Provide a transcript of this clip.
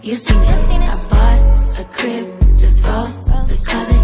You seen it, I bought a crib just for the closet.